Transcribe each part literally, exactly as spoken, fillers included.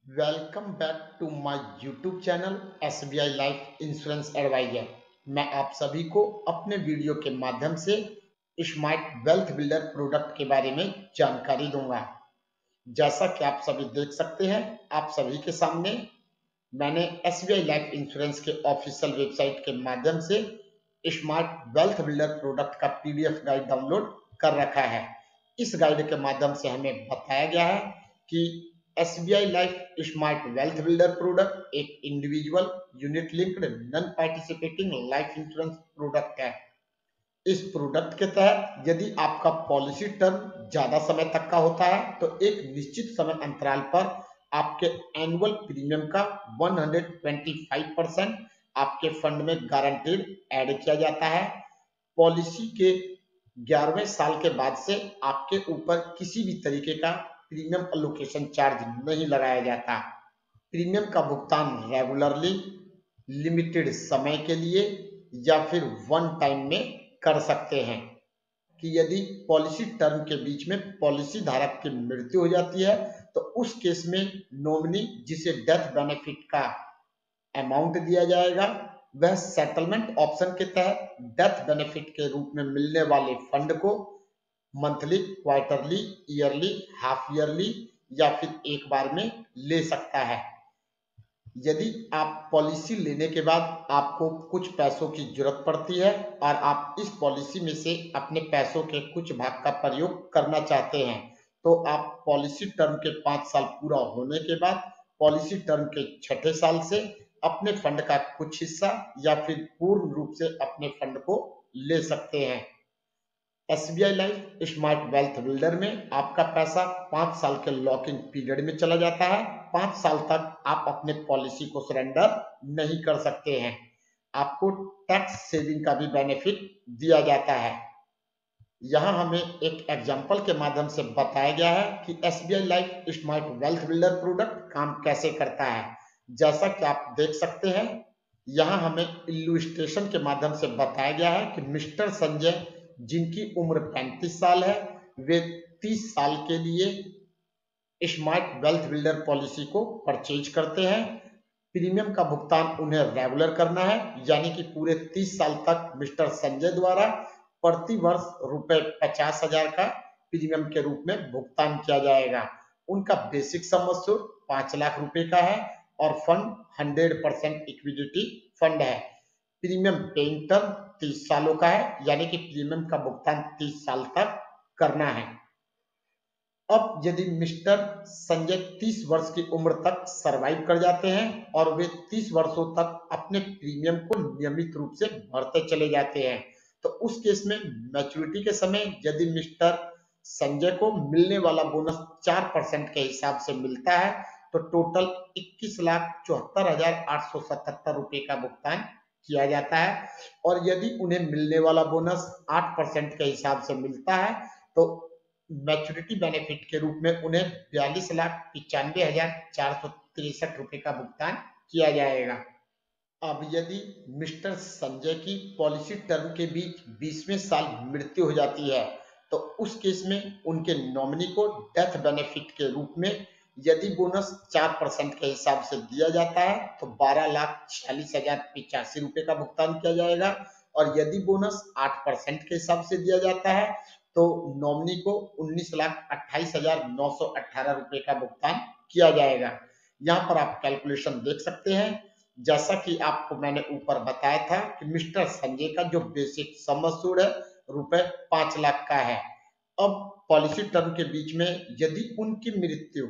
Welcome back to my YouTube channel S B I life insurance advisor. मैं आप सभी को अपने वीडियो के माध्यम से स्मार्ट वेल्थ बिल्डर प्रोडक्ट के बारे में जानकारी दूंगा। जैसा कि आप सभी देख सकते हैं, आप सभी के सामने मैंने S B I life insurance के ऑफिशियल वेबसाइट के माध्यम से स्मार्ट वेल्थ बिल्डर प्रोडक्ट का P D F guide download कर रखा है। इस गाइड के माध्यम से हमें बताया गया है कि S B I life smart wealth builder product एक individual unit linked non participating life insurance product है। इस प्रोडक्ट के तहत यदि आपका पॉलिसी टर्म ज्यादा समय तक का होता है तो एक निश्चित समय अंतराल पर आपके एनुअल प्रीमियम का एक सौ पच्चीस परसेंट आपके फंड में गारंटीड ऐड किया जाता है। पॉलिसी के ग्यारहवें साल के बाद से आपके ऊपर किसी भी तरीके का प्रीमियम अलोकेशन चार्ज नहीं लगाया जाता। प्रीमियम का भुगतान रेगुलरली, लिमिटेड समय के लिए या फिर वन टाइम में कर सकते हैं कि यदि पॉलिसी टर्म के बीच में पॉलिसी धारक की मृत्यु हो जाती है तो उस केस में नॉमिनी जिसे डेथ बेनिफिट का अमाउंट दिया जाएगा वह सेटलमेंट ऑप्शन के तहत डेथ बेनिफिट के रूप में मिलने वाले फंड को monthly, quarterly, yearly, half yearly या फिर एक बार में ले सकता है। यदि आप पॉलिसी लेने के बाद आपको कुछ पैसों की जरूरत पड़ती है और आप इस पॉलिसी में से अपने पैसों के कुछ भाग का प्रयोग करना चाहते हैं तो आप पॉलिसी टर्म के पांच साल पूरा होने के बाद पॉलिसी टर्म के छठे साल से अपने फंड का कुछ हिस्सा या फिर पूर्ण रूप से अपने फंड को ले सकते हैं। S B I life smart wealth builder में आपका पैसा पांच साल के लॉकिंग पीरियड में चला जाता है। पांच साल तक आप अपने पॉलिसी को सरेंडर नहीं कर सकते हैं। आपको टैक्स सेविंग का भी बेनिफिट दिया जाता है। यहाँ हमें एक एग्जांपल के माध्यम से बताया गया है कि S B I life smart wealth builder product काम कैसे करता है। जैसा कि आप देख सकते हैं, यहाँ हमें इल्लुस्ट्रेशन के माध्यम से बताया गया है कि मिस्टर संजय जिनकी उम्र पैंतीस साल है वे तीस साल के लिए स्मार्ट वेल्थ बिल्डर पॉलिसी को परचेज करते हैं। प्रीमियम का भुगतान उन्हें रेगुलर करना है, यानी कि पूरे तीस साल तक मिस्टर संजय द्वारा प्रति वर्ष रुपए पचास हजार का प्रीमियम के रूप में भुगतान किया जाएगा। उनका बेसिक सम एश्योर्ड पांच लाख रुपए का है और fund hundred percent equity fund है। प्रीमियम पेइंग टर्म तीस सालों का है, यानी कि प्रीमियम का भुगतान तीस साल तक करना है। अब यदि मिस्टर संजय तीस वर्ष की उम्र तक सरवाइव कर जाते हैं और वे तीस वर्षों तक अपने प्रीमियम को नियमित रूप से भरते चले जाते हैं तो उस केस में मैच्योरिटी के समय यदि मिस्टर संजय को मिलने वाला बोनस चार परसेंट के हिसाब से मिलता है तो टोटल इक्कीस लाख चौहत्तर हजार आठ सौ सतहत्तर रुपए का भुगतान किया जाता है। और यदि उन्हें मिलने वाला बोनस आठ परसेंट के हिसाब से मिलता है तो मैच्योरिटी बेनिफिट के रूप में उन्हें बयालीस लाख पिचानवे हजार चार सौ तिरसठ रुपए का भुगतान किया जाएगा। अब यदि मिस्टर संजय की पॉलिसी टर्म के बीच बीसवें साल मृत्यु हो जाती है तो उस केस में उनके नॉमिनी को डेथ बेनिफिट के रूप में यदि बोनस चार परसेंट के हिसाब से दिया जाता है तो बारह लाख छियालीस हजार पिचासी रुपए का भुगतान किया जाएगा और यदि बोनस आठ परसेंट के हिसाब से दिया जाता है तो नॉमिनी को उन्नीस लाख अट्ठाईस हजार नौ सौ अठारह रुपए का भुगतान किया जाएगा। यहाँ पर आप कैलकुलेशन देख सकते हैं। जैसा कि आपको मैंने ऊपर बताया था कि मिस्टर संजय का जो बेसिक सम एश्योर्ड है रुपए पांच लाख का है। अब पॉलिसी टर्म के बीच में यदि उनकी मृत्यु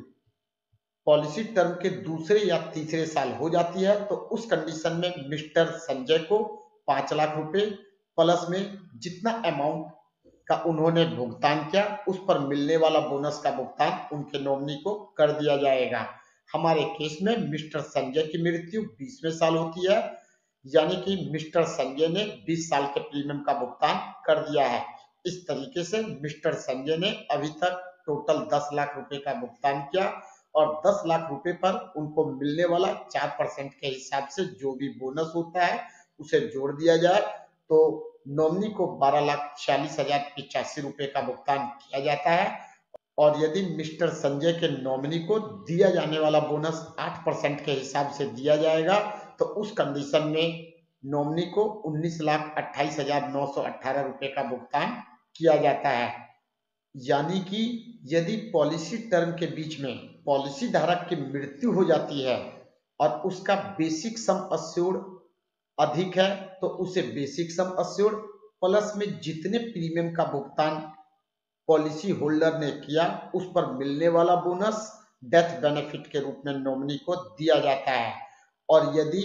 पॉलिसी टर्म के दूसरे या तीसरे साल हो जाती है तो उस कंडीशन में मिस्टर संजय को पांच लाख रुपए प्लस में जितना अमाउंट का उन्होंने भुगतान किया उस पर मिलने वाला बोनस का भुगतान उनके नॉमिनी को कर दिया जाएगा। हमारे केस में मिस्टर संजय की मृत्यु बीसवें साल होती है, यानी कि मिस्टर संजय ने बीस साल के प्रीमियम का भुगतान कर दिया है। इस तरीके से मिस्टर संजय ने अभी तक टोटल दस लाख रुपए का भुगतान किया और दस लाख रुपए पर उनको मिलने वाला चार परसेंट के हिसाब से जो भी बोनस होता है उसे जोड़ दिया जाए तो नॉमिनी को बारह लाख छियालीस हजार पिचासी रुपए का भुगतान किया जाता है। और यदि मिस्टर संजय के नॉमिनी को दिया जाने वाला बोनस आठ परसेंट के हिसाब से दिया जाएगा तो उस कंडीशन में नॉमिनी को उन्नीस लाख अट्ठाईस हजार नौ सौ अट्ठारह रुपए का भुगतान किया जाता है। यानी कि यदि पॉलिसी टर्म के बीच में पॉलिसी धारक की मृत्यु हो जाती है और उसका बेसिक सम अस्योर्ड अधिक है तो उसे बेसिक सम अस्योर्ड प्लस में जितने प्रीमियम का भुगतान पॉलिसी होल्डर ने किया उस पर मिलने वाला बोनस डेथ बेनिफिट के रूप में नॉमिनी को दिया जाता है। और यदि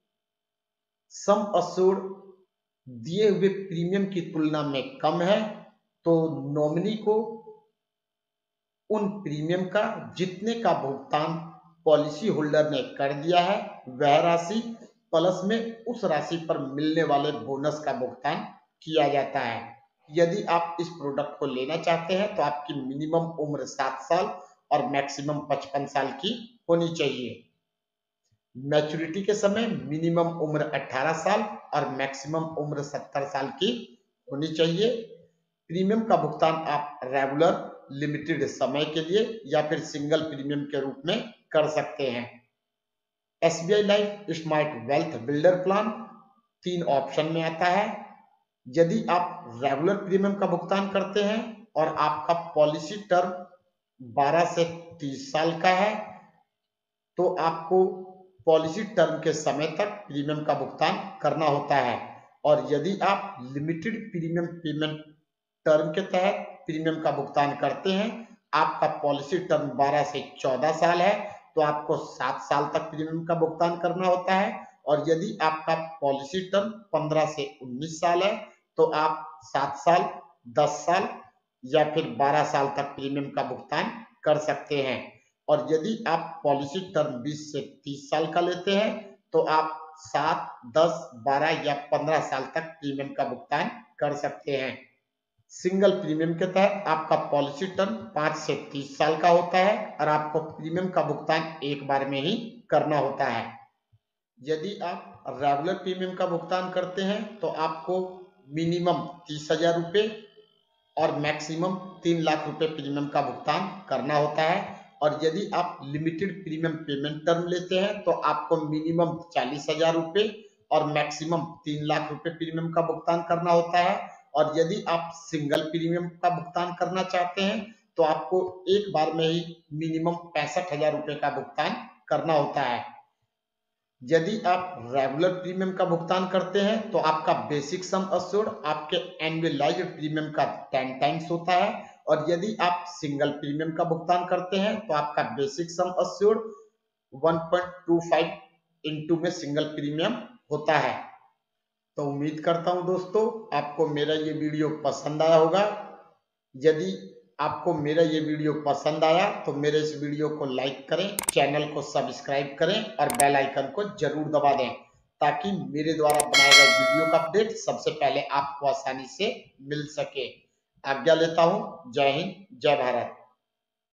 सम अस्योर्ड दिए हुए प्रीमियम की तुलना में कम है तो नॉमिनी को उन प्रीमियम का जितने का भुगतान पॉलिसी होल्डर ने कर दिया है वह राशि प्लस में उस राशि पर मिलने वाले बोनस का भुगतान किया जाता है। यदि आप इस प्रोडक्ट को लेना चाहते हैं तो आपकी मिनिमम उम्र सात साल और मैक्सिमम पचपन साल की होनी चाहिए। मैच्योरिटी के समय मिनिमम उम्र अठारह साल और मैक्सिमम उम्र सत्तर साल की होनी चाहिए। प्रीमियम का भुगतान आप रेगुलर लिमिटेड समय के लिए या फिर सिंगल प्रीमियम के रूप में कर सकते हैं। SBI life smart wealth builder plan तीन ऑप्शन में आता है। यदि आप रेगुलर प्रीमियम का भुगतान करते हैं और आपका पॉलिसी टर्म बारह से तीस साल का है तो आपको पॉलिसी टर्म के समय तक प्रीमियम का भुगतान करना होता है। और यदि आप लिमिटेड प्रीमियम पेमेंट टर्म के तहत प्रीमियम का भुगतान करते हैं, आपका पॉलिसी टर्म बारह से चौदह साल है तो आपको सात साल तक प्रीमियम का भुगतान करना होता है। और यदि आपका पॉलिसी टर्म पंद्रह से उन्नीस साल है तो आप सात साल, दस साल या फिर बारह साल तक प्रीमियम का भुगतान कर सकते हैं। और यदि आप पॉलिसी टर्म बीस से तीस साल का लेते हैं तो आप सात, दस, बारह या पंद्रह साल तक प्रीमियम का भुगतान कर सकते हैं। सिंगल प्रीमियम के तहत आपका पॉलिसी टर्म पाँच से तीस साल का होता है और आपको प्रीमियम का भुगतान एक बार में ही करना होता है। यदि आप रेगुलर प्रीमियम का भुगतान करते हैं तो आपको मिनिमम तीस हजार रुपये और मैक्सिमम तीन लाख रुपए प्रीमियम का भुगतान करना होता है। और यदि आप लिमिटेड प्रीमियम पेमेंट टर्म लेते हैं तो आपको मिनिमम चालीस हजार रुपये और मैक्सिमम तीन लाख रुपए प्रीमियम का भुगतान करना होता है। और यदि आप सिंगल प्रीमियम का भुगतान करना चाहते हैं तो आपको एक बार में ही मिनिमम पैंसठ हजार रुपये का भुगतान करना होता है। यदि आप रेगुलर प्रीमियम का भुगतान करते हैं तो आपका बेसिक सम अस्योर्ड आपके एनुअलाइज्ड प्रीमियम का टेन टाइम्स होता है। और यदि आप सिंगल प्रीमियम का भुगतान करते हैं तो आपका basic sum assured one point two five into में सिंगल प्रीमियम होता है। तो उम्मीद करता हूं दोस्तों आपको मेरा ये वीडियो पसंद आया होगा। यदि आपको मेरा ये वीडियो पसंद आया तो मेरे इस वीडियो को लाइक करें, चैनल को सब्सक्राइब करें और बेल आइकन को जरूर दबा दें ताकि मेरे द्वारा बनाए गए वीडियो का अपडेट सबसे पहले आपको आसानी से मिल सके। आज्ञा लेता हूं। जय हिंद, जय भारत।